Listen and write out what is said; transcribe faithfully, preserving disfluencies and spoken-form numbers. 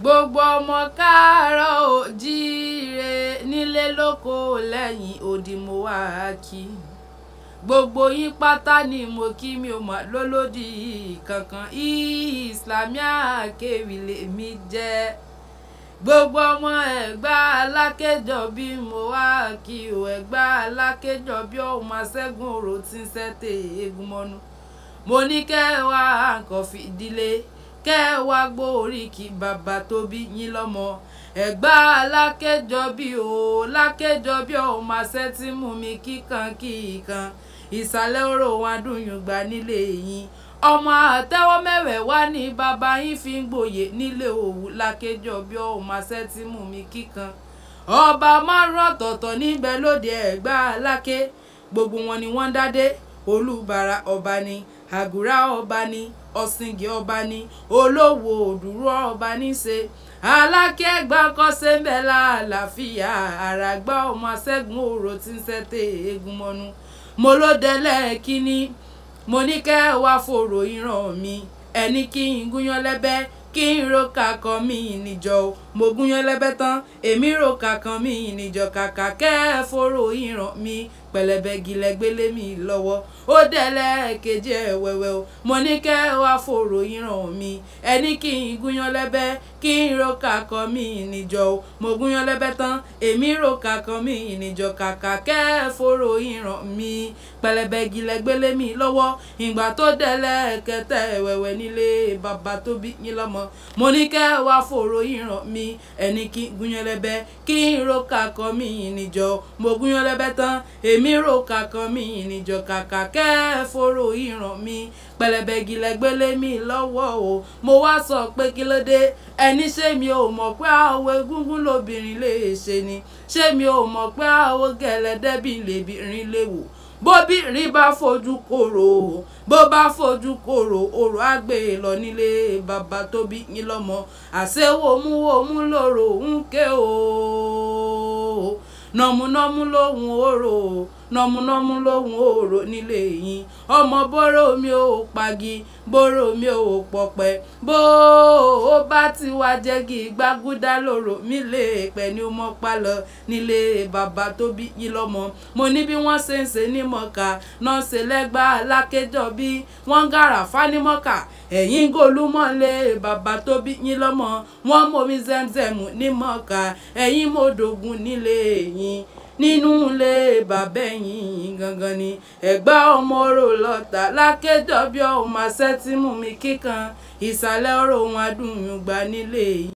gbogbo ọmọ káàárọ̀ oòjíire nílé lóko lẹ́yìn odi mo wá kí gbogbo yín pátá ni mo kí mi ò mọ̀ lólódì kankan Islamia Akéwì lèmi jẹ́ gbogbo ọmọ Ẹ̀gbá Alákéjọ bí mo wá kí o Ẹ̀gbá Alákéjọ bí ọmọ Ṣẹ́gun Òrò tí ń ṣẹ́tẹ̀ eégún mọ́nú mo ní kẹ́ wá nǹkan fìdílé kẹ́ wá gbóríkì bàbá tó bí yín lọ́mọ Ẹ̀gbá Alákéjọ bí o Lákéjọ bí ọmọ Ṣẹ́ tí mú mi kíkan kíkan ìsàlẹ̀ oró wọn dùnyùn gbà nílé yín ọmọ àtẹ́wọ́ mẹ́wẹ̀ẹ́wá ní bàbá yín fi ń gbòye nílé Òwu Lákéjọ bí ọmọ Ṣẹ́ tí mú mi kíkan ọba márùn ọ̀tọ̀ọ̀tọ̀ níbẹ̀ lóde Ẹ̀gbá Aláké gbogbo wọn ni wọ́n dádé Olúbàrà ọba ni Àgùrá ọba ni Ọ̀sìngì ọba ni Olówó Òdùrú ọba ní ṣe Aláké Ẹ̀gbá kọ́sẹ́ ń bẹ láàlàáfíà àràgbá ọmọ Ṣẹ́gun Òrò tí ń ṣẹ́tẹ̀ eégún mọ́nú mo ló délẹ̀ kíní mo ní kẹ́ wá fòrò ìran mi ẹni kí n gúnyán lẹ́bẹ́ kí n ro kàkan mi níjọ mo gúnyán lẹ́bẹ́ tán èmi ro kàkan mi níjọ kàkà kẹ́ fòrò ìran mi pẹ̀lẹ́bẹ́ gilẹ̀ gbélé mi lọ́wọ́ ó délẹ̀ kejì ẹ̀ wẹ́wẹ́ o mo ní kẹ́ wá fòrò ìran mi ẹni kí n gúnyán lẹ́bẹ́ kí n ro kàkan mi níjọ mo gúnyán lẹ́bẹ́ tán èmi ro kàkan mi níjọ kàkà kẹ́ fòrò ìran mi pẹ̀lẹ́bẹ́ gilẹ̀ gbélé mi lọ́wọ́ ìgbà tó délẹ̀ kẹtẹ wẹ́wẹ́ nílé bàbá tó bí yín lọ́mọ mo ní kẹ́ wá fòrò ìran mi ẹni kí n gúnyán lẹ́bẹ́ kí n ro kàkan mi níjọ mo gúnyán lẹ́bẹ́ tán èmi ro kàkan mi níjọ kàkà kẹ́ fòrò ìran mi pẹ̀lẹ́bẹ́ gilẹ̀ gbélé mi lọ́wọ́ o mo wá sọ pé kí ló dé ẹni ṣé mi ò mọ̀ pé àwọ̀ egúngún lobìnrin lè ṣe ni ṣé mi ò mọ̀ pé àwọ̀ gẹ̀lẹ́dẹ́bì lèbìnrin lè wò bóbìnrin bá fojú kòrò bó bá fojú kòrò òrò àgbè lọ nílé bàbá tó bí yín lọ́mọ àṣewòmúwòmú lòrò ń ké o nọmúnọmú lòun òrò nọmúnọmú lòun òrò nílé yín ọmọ bóró mi ò pagi bóró mi ò pọpẹ bó o bá ti wá jẹgi gbágúdá lòrò mi lè pẹ ní ọmọ pálọ nílé bàbá tó bí yín lọ́mọ mo ní bí wọ́n ṣe ń ṣe ní mọ̀ọ́ká náà ṣe lẹ́gbà Alákéjọ bí wọ́n gàrà fánímọ̀ọ́ká ẹ̀yìn gòlúmọ̀lé bàbá tó bí yín lọ́mọ wọ́n momi zẹ́mzẹ́mù ní mọ̀ọ́ká ẹ̀yìn mọ̀ọ́dọ̀gùn nílé yín nínú ilé bàbá ẹ̀yìn gangan ni Ẹ̀gbá ọmọ Òrò lọ́tà Lákéjọ bí ọmọ Ṣẹ́ tí mú mi kíkan ìsàlẹ̀ oró wọn dùnyùn gbà nílé yìí.